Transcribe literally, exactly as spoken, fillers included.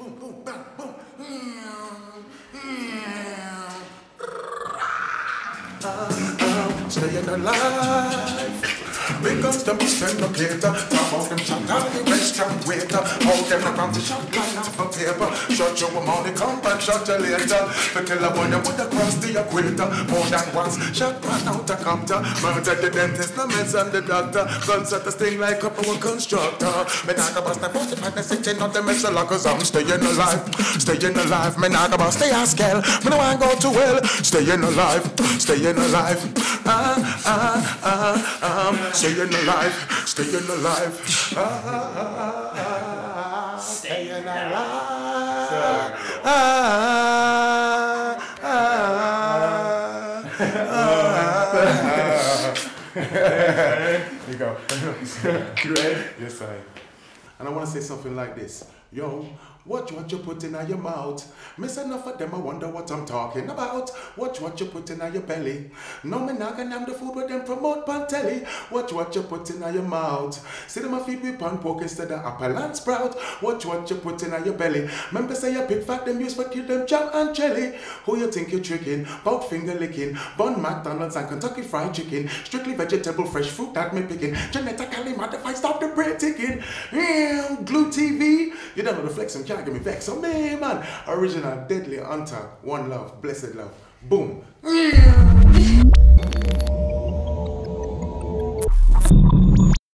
boom, boom, bang, boom. Staying alive. Because the mission locator, talk about them shot down the restaurant waiter. All them around the shot line off a paper. Shot you a money, come back, shot you later. For tell a boy you would across the equator. More than once, shot ran out a copter. Murdered the dentist, the meds and the doctor. Guns at the sting like a power constructor. Me not about the forty-five, the sitting on the mess cause I'm staying alive. Staying alive, me not about stay a scale. Me no want go to hell. Staying alive, staying alive. Ah, ah, ah, ah. Staying alive, staying alive, ah, ah, ah, ah. Staying alive, ah, ah, ah, ah. You go. You ready? Yes, I am. And I want to say something like this. Yo, watch what you put in your mouth. Miss enough of them, I wonder what I'm talking about. Watch what you put in your belly. No, me not gonna name the food with them promote pan telly. Watch what you put in your mouth. See them a feed with pan pork instead of apple and sprout. Watch what you put in your belly. Remember say you pig fat them use for kill them jam and jelly. Who you think you tricking? Bout finger licking. Bun McDonald's and Kentucky Fried Chicken. Strictly vegetable fresh fruit that me picking. Genetically modified stop the bread ticking. Mm, Glue T V. You don't know the flex and can't get me back. So man, man, original, deadly, hunter, one love, blessed love. Boom.